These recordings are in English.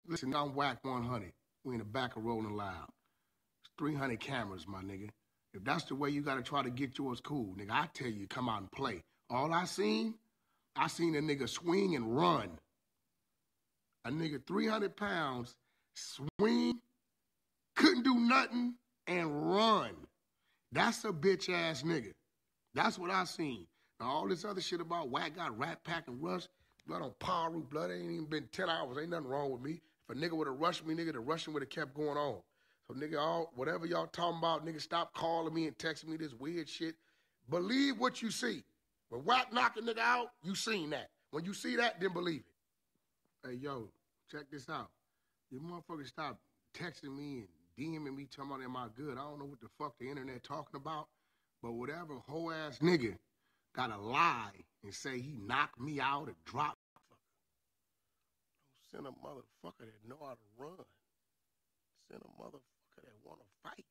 Listen, I'm Whack 100. We in the back of Rolling Loud. It's 300 cameras, my nigga. If that's the way you gotta try to get yours, cool, nigga. I tell you, come out and play. All I seen a nigga swing and run. A nigga 300 pounds, swing, couldn't do nothing, and run. That's a bitch ass nigga. That's what I seen. Now all this other shit about Whack got Rat Pack and Rush, blood on Paru, blood ain't even been 10 hours. Ain't nothing wrong with me. If a nigga would have rushed me, nigga, the rushing would have kept going on. So nigga, whatever y'all talking about, nigga, stop calling me and texting me this weird shit. Believe what you see. When Whack knock a nigga out, you seen that. When you see that, then believe it. Hey, yo, check this out. You motherfuckers stop texting me and DMing me talking about am I good. I don't know what the fuck the internet talking about, but whatever hoe ass nigga gotta lie and say he knocked me out or dropped. Don't send a motherfucker that know how to run. Send a motherfucker that wanna fight.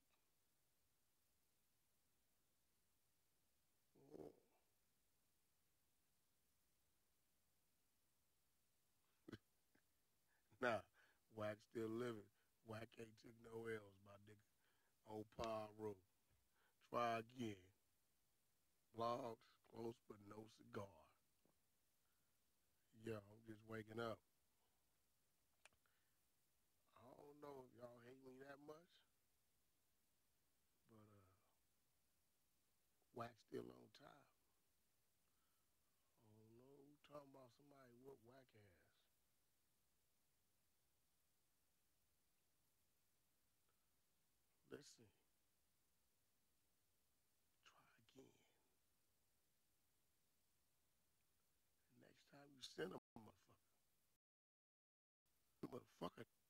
Nah, Whack still living. Whack ain't took no L's, my nigga. On Par Road. Try again. Vlogs, close but no cigar. Yo, I'm just waking up. I don't know if y'all hate me that much, but Whack still on top. I don't know who talking about somebody whoop Whack ass. Listen, try again. Next time you send a motherfucker,